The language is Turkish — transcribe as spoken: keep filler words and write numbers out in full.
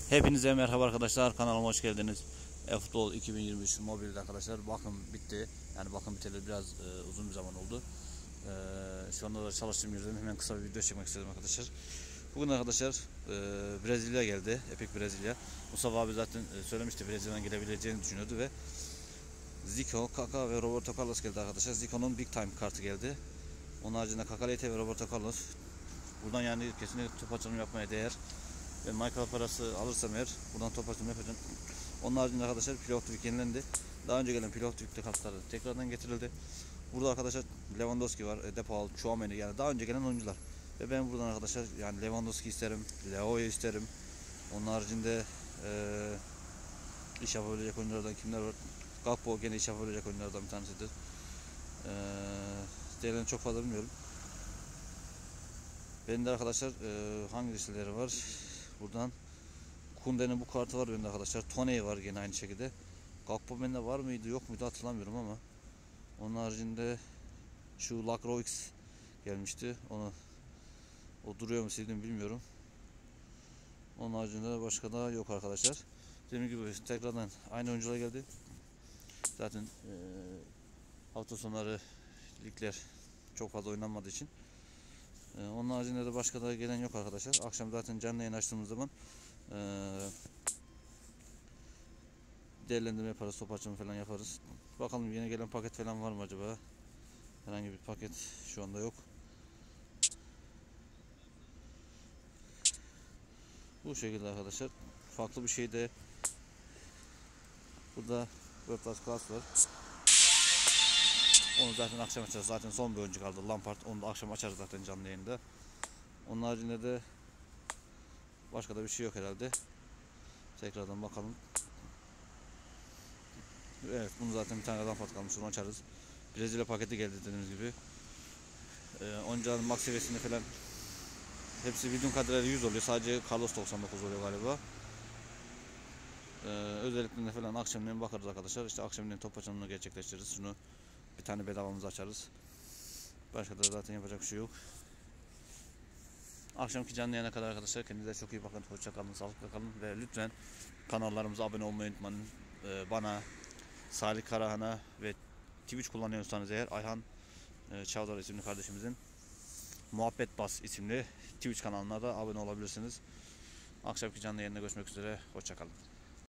Hepinize merhaba arkadaşlar, kanalıma hoş geldiniz. E-Futbol iki bin yirmi üç mobilde arkadaşlar bakım bitti. Yani bakım biteli biraz e, uzun bir zaman oldu. E, şu anda da çalıştığım yerden hemen kısa bir video çekmek istedim arkadaşlar. Bugün arkadaşlar e, Brezilya geldi, Epic Brezilya. Mustafa abi zaten e, söylemişti, Brezilya'dan gelebileceğini düşünüyordu ve Zico, Kaka ve Roberto Carlos geldi arkadaşlar. Zico'nun Big Time kartı geldi. Onun haricinde Kakalete ve Roberto Carlos. Buradan yani kesinlikle top açılımı yapmaya değer. Ve Michael parası alırsam eğer buradan top açılımı yapacağım. Onun haricinde arkadaşlar Pilot Twig yenilendi. Daha önce gelen Pilot Twig'de kartları tekrardan getirildi. Burada arkadaşlar Lewandowski var, De Paul, Tchouaméni, yani daha önce gelen oyuncular. Ve ben buradan arkadaşlar yani Lewandowski isterim, Leo'yu isterim. Onun haricinde ee, iş yapabilecek oyunculardan kimler var? Gakpo gene iş yapabilecek oyunculardan bir tanesidir. Ee, Diğerlerini çok fazla bilmiyorum. Benim de arkadaşlar e, hangi listeleri var? Buradan Kunde'nin bu kartı var bende arkadaşlar. Toney var gene aynı şekilde. Gakpo bende var mıydı yok muydu hatırlamıyorum ama. Onun haricinde şu Lacroix gelmişti. Onu o duruyor mu sildim bilmiyorum. Onun haricinde başka da yok arkadaşlar. Dediğim gibi tekrardan aynı oyuncular geldi. Zaten e, hafta sonları ligler çok fazla oynanmadığı için. E, onun haricinde de başka da gelen yok arkadaşlar. Akşam zaten canlı yayın açtığımız zaman e, değerlendirme yaparız, top açımı falan yaparız. Bakalım yeni gelen paket falan var mı acaba? Herhangi bir paket şu anda yok. Bu şekilde arkadaşlar. Farklı bir şey de burada World Class Class var. Onu zaten akşam açarız. Zaten son bir oyuncu kaldı, Lampard. Onu da akşam açarız zaten canlı yayında. Onun haricinde de başka da bir şey yok herhalde. Tekrardan bakalım. Evet, bunu zaten bir tane Lampard kalmış. Onu açarız. Brezilya paketi geldi dediğimiz gibi. Ee, oyuncuların max seviyesinde falan hepsi bildiğim kadarıyla yüz oluyor. Sadece Carlos doksan dokuz oluyor galiba. Ee, özelliklerine falan akşamleyin bakarız arkadaşlar. İşte akşamleyin top açılımını gerçekleştiririz. Şunu bir tane bedavamızı açarız. Başka da zaten yapacak bir şey yok. Akşamki canlı yayına kadar arkadaşlar kendinize çok iyi bakın. Hoşça kalın, sağlıkla kalın ve lütfen kanallarımıza abone olmayı unutmayın. Ee, bana, Salih Karahan'a ve Twitch kullanıyorsanız eğer Ayhan e, Çavdar isimli kardeşimizin Muhabbet Bas isimli Twitch kanalına da abone olabilirsiniz. Akşamki canlı yayında görüşmek üzere. Hoşça kalın.